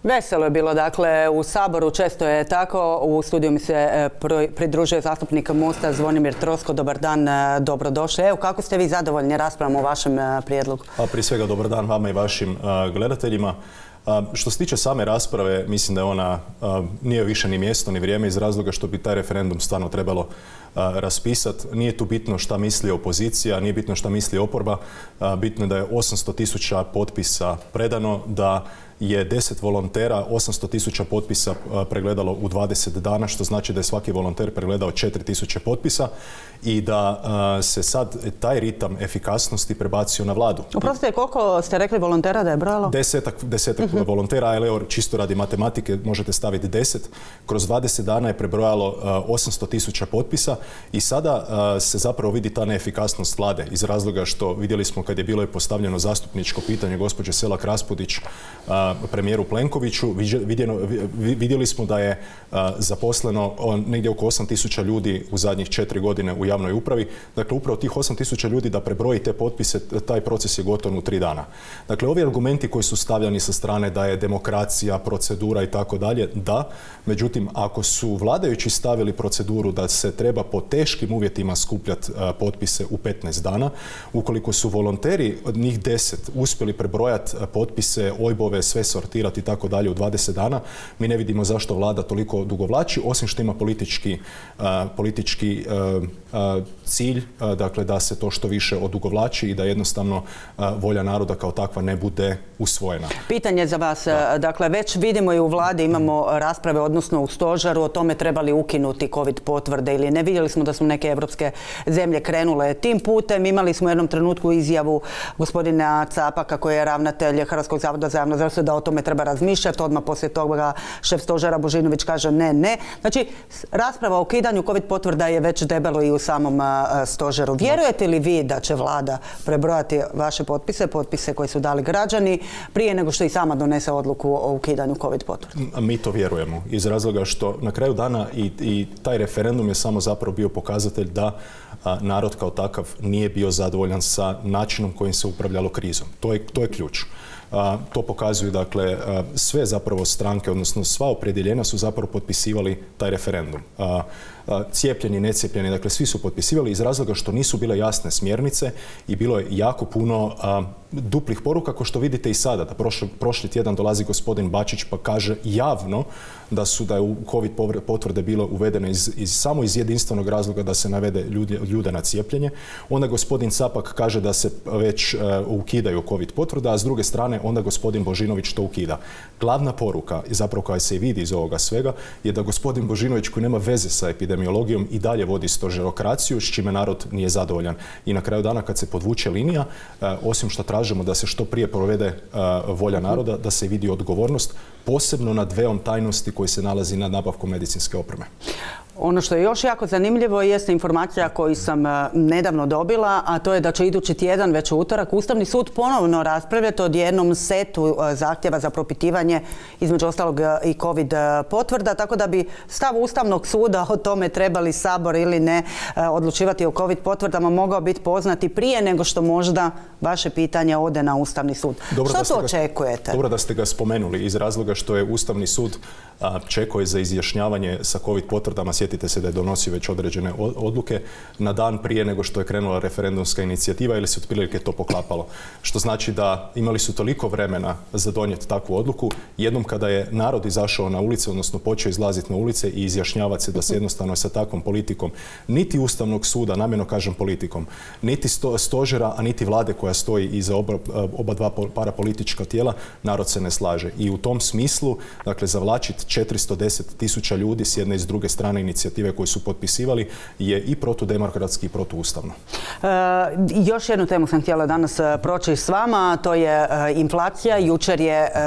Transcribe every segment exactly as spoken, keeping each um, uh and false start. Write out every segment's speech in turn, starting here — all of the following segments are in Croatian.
Veselo je bilo, dakle, u Saboru, često je tako. U studiju mi se pridružuje zastupnik Mosta Zvonimir Troskot. Dobar dan, dobrodošli. Evo, kako ste vi zadovoljni raspravom o vašem prijedlogu? A prije svega, dobar dan vama i vašim gledateljima. Što se tiče same rasprave, mislim da je ona nije više ni mjesto ni vrijeme iz razloga što bi taj referendum stvarno trebalo raspisati. Nije tu bitno šta misli opozicija, nije bitno šta misli oporba. Bitno je da je osamsto tisuća potpisa predano, da je deset volontera osamsto tisuća potpisa pregledalo u dvadeset dana, što znači da je svaki volonter pregledao četiri tisuće potpisa i da se sad taj ritam efikasnosti prebacio na vladu. Oprostite, koliko ste rekli volontera da je brojalo? Desetak, desetak uh-huh. volontera, ali evo, čisto radi matematike možete staviti deset. Kroz dvadeset dana je prebrojalo osamsto tisuća potpisa i sada se zapravo vidi ta neefikasnost vlade iz razloga što vidjeli smo kad je bilo je postavljeno zastupničko pitanje gospođe Selak Raspudić premijeru Plenkoviću, vidjeno, vidjeli smo da je zaposleno negdje oko osam tisuća ljudi u zadnjih četiri godine u javnoj upravi. Dakle, upravo tih osam tisuća ljudi da prebroji te potpise, taj proces je gotov u tri dana. Dakle, ovi argumenti koji su stavljani sa strane da je demokracija, procedura i tako dalje, da. Međutim, ako su vladajući stavili proceduru da se treba po teškim uvjetima skupljati potpise u petnaest dana, ukoliko su volonteri od njih deset uspjeli prebrojati potpise, ojbove, sve sortirati i tako dalje u dvadeset dana, mi ne vidimo zašto vlada toliko odugovlači, osim što ima politički, uh, politički uh, uh, cilj, uh, dakle da se to što više odugovlači i da jednostavno uh, volja naroda kao takva ne bude usvojena. Pitanje za vas, da. Dakle već vidimo i u vladi imamo rasprave, odnosno u stožeru o tome trebali ukinuti covid potvrde ili ne. Vidjeli smo da su neke evropske zemlje krenule tim putem. Imali smo u jednom trenutku izjavu gospodina Capaka koji je ravnatelj Hrvatskog zavoda za javno zdravstvo da o tome treba razmišljati. Odmah poslije toga šef stožera Božinović kaže ne, ne. Znači, rasprava o ukidanju covid potvrda je već debelo i u samom stožeru. Vjerujete li vi da će vlada prebrojati vaše potpise, potpise koje su dali građani, prije nego što i sama donese odluku o ukidanju covid potvrda? Mi to vjerujemo iz razloga što na kraju dana i, i taj referendum je samo zapravo bio pokazatelj da a, narod kao takav nije bio zadovoljan sa načinom kojim se upravljalo krizom. To je, to je ključ. A, to pokazuju, dakle, a, sve zapravo stranke, odnosno sva opredjeljena su zapravo potpisivali taj referendum. A, a, cijepljeni, necijepljeni, dakle, svi su potpisivali iz razloga što nisu bile jasne smjernice i bilo je jako puno a, duplih poruka, kao što vidite i sada, da prošli, prošli tjedan dolazi gospodin Bačić pa kaže javno da su da je u covid potvrde bilo uvedene iz, iz, samo iz jedinstvenog razloga da se navede ljude, ljude na cijepljenje. Onda gospodin Capak kaže da se već uh, ukidaju covid potvrda, a s druge strane onda gospodin Božinović to ukida. Glavna poruka, zapravo koja se i vidi iz ovoga svega, je da gospodin Božinović koji nema veze sa epidemiologijom i dalje vodi stožerokraciju, s čime narod nije zadovoljan. I na kraju dana kad se podvuče linija, uh, osim što tražimo da se što prije provede uh, volja naroda, da se vidi odgovornost, posebno nad veom tajnosti koji se nalazi nad nabavkom medicinske opreme. Ono što je još jako zanimljivo jeste informacija koju sam nedavno dobila, a to je da će idući tjedan, već u utorak, Ustavni sud ponovno raspravljati o jednom setu zahtjeva za propitivanje, između ostalog i covid potvrda, tako da bi stav Ustavnog suda o tome trebali Sabor ili ne odlučivati o covid potvrdama mogao biti poznati prije nego što možda vaše pitanje ode na Ustavni sud. Dobro što to očekujete? Dobro da ste ga spomenuli iz razloga što je Ustavni sud čekao je za izjašnjavanje sa covid potvrdama. Sjetite se da je donosio već određene odluke na dan prije nego što je krenula referendumska inicijativa ili se otprilike to poklapalo. Što znači da imali su toliko vremena za donijeti takvu odluku. Jednom kada je narod izašao na ulice, odnosno počeo izlaziti na ulice i izjašnjavati se da se jednostavno sa takvom politikom, niti Ustavnog suda, namjerno kažem politikom, niti sto, stožera, a niti vlade koja stoji iza oba, oba dva parapolitička tijela, narod se ne slaže. I u tom smislu, dakle, zavlačiti četiristo deset tisuća ljudi s jedne i s druge strane inicijative koji su potpisivali je i protudemokratski i protuustavno. E, još jednu temu sam htjela danas proći s vama, to je e, inflacija. Jučer je e,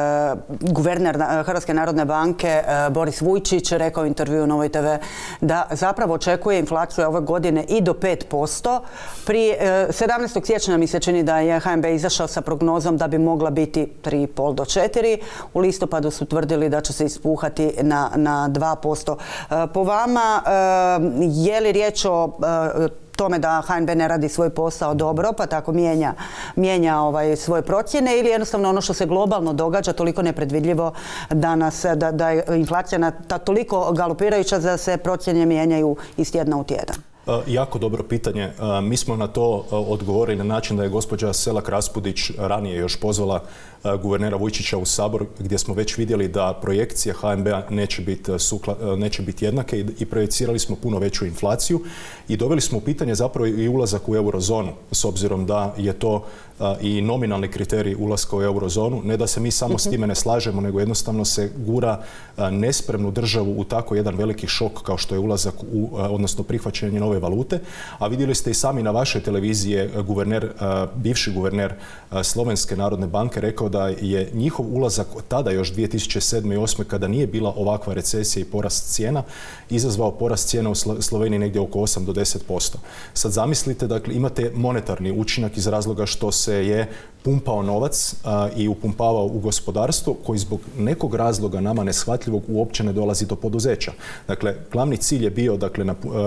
guverner Hrvatske narodne banke e, Boris Vujčić rekao u intervjuu u Novoj te ve da zapravo očekuje inflaciju ove godine i do pet posto. Pri e, sedamnaestog siječnja mi se čini da je ha em be izašao sa prognozom da bi mogla biti tri i pol do četiri. U listopadu su tvrdili da će se ispuhati na, na dva posto. E, po vama, je li riječ o tome da H N B ne radi svoj posao dobro, pa tako mijenja, mijenja ovaj, svoje procjene, ili jednostavno ono što se globalno događa toliko nepredvidljivo da, nas, da, da je inflacija na, ta, toliko galopirajuća da se procjene mijenjaju iz tjedna u tjedan? Jako dobro pitanje. Mi smo na to odgovorili na način da je gospođa Selak Raspudić ranije još pozvala guvernera Vujčića u Sabor, gdje smo već vidjeli da projekcije H N B-a neće biti neće biti jednake i projecirali smo puno veću inflaciju i doveli smo u pitanje zapravo i ulazak u eurozonu, s obzirom da je to i nominalni kriterij ulaska u eurozonu. Ne da se mi samo s time ne slažemo, nego jednostavno se gura nespremnu državu u tako jedan veliki šok kao što je ulazak u, odnosno prihvaćanje nove valute. A vidjeli ste i sami na vašoj televiziji guverner, bivši guverner Slovenske narodne banke rekao da je njihov ulazak tada još dvije tisuće sedme i osme kada nije bila ovakva recesija i porast cijena, izazvao porast cijena u Sloveniji negdje oko osam do deset posto. Sad zamislite, dakle, imate monetarni učinak iz razloga što se je pumpao novac a, i upumpavao u gospodarstvo koji zbog nekog razloga nama neshvatljivog uopće ne dolazi do poduzeća. Dakle, glavni cilj je bio dakle,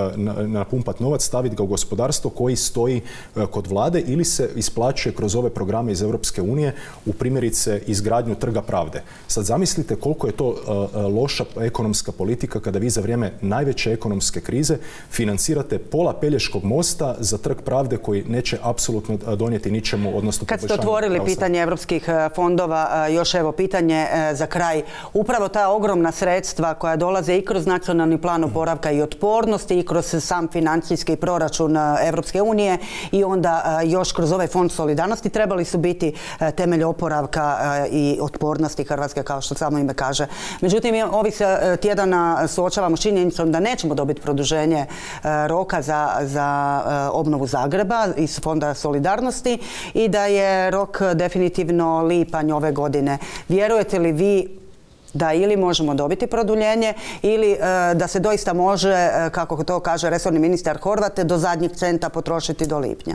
napumpat novac, staviti ga u gospodarstvo koji stoji a, kod vlade ili se isplaćuje kroz ove programe iz Europske unije u primjerice izgradnju Trga pravde. Sad zamislite koliko je to a, loša ekonomska politika kada vi za vrijeme najveće ekonomske krize financirate pola Pelješkog mosta za Trg pravde koji neće apsolutno donijeti ničemu, odnosno kad ste otvorili pitanje europskih fondova, još evo pitanje za kraj. Upravo ta ogromna sredstva koja dolaze i kroz nacionalni plan oporavka i otpornosti i kroz sam financijski proračun Europske unije i onda još kroz ovaj fond solidarnosti trebali su biti temelj oporavka i otpornosti Hrvatske, kao što samo ime kaže. Međutim, ovih tjedana suočavamo s činjenicom da nećemo dobiti produženje roka za, za obnovu Zagreba iz fonda solidarnosti i da je rok definitivno lipanj ove godine. Vjerujete li vi da ili možemo dobiti produljenje ili e, da se doista može, e, kako to kaže resorni ministar Horvat, do zadnjeg centa potrošiti do lipnja?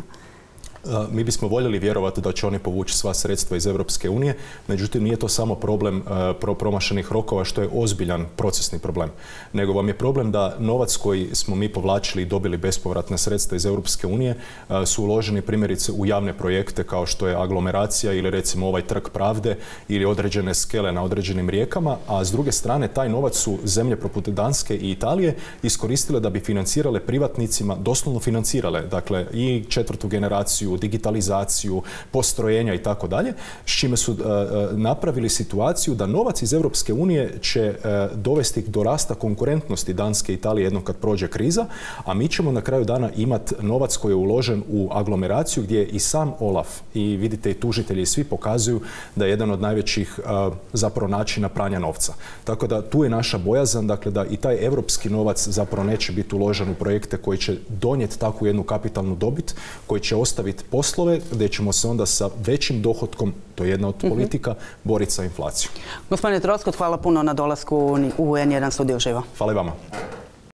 Mi bismo voljeli vjerovati da će oni povući sva sredstva iz Europske unije, međutim nije to samo problem uh, promašenih rokova, što je ozbiljan procesni problem, nego vam je problem da novac koji smo mi povlačili i dobili bespovratna sredstva iz Europske unije uh, su uloženi primjerice u javne projekte kao što je aglomeracija ili recimo ovaj Trg pravde ili određene skele na određenim rijekama, a s druge strane taj novac su zemlje poput Danske i Italije iskoristile da bi financirale privatnicima, doslovno financirale, dakle i četvrtu generaciju, digitalizaciju, postrojenja i tako dalje, s čime su uh, napravili situaciju da novac iz Europske unije će uh, dovesti do rasta konkurentnosti Danske i Italije jednom kad prođe kriza, a mi ćemo na kraju dana imati novac koji je uložen u aglomeraciju gdje je i sam Olaf i vidite i tužitelji svi pokazuju da je jedan od najvećih uh, zapravo načina pranja novca. Tako da tu je naša bojazan, dakle da i taj europski novac zapravo neće biti uložen u projekte koji će donijeti takvu jednu kapitalnu dobit, koji će ostaviti poslove gdje ćemo se onda sa većim dohotkom, to je jedna od politika, mm-hmm. boriti sa inflacijom. Gospodine Troskot, hvala puno na dolasku u N jedan studio uživo. Hvala i vama.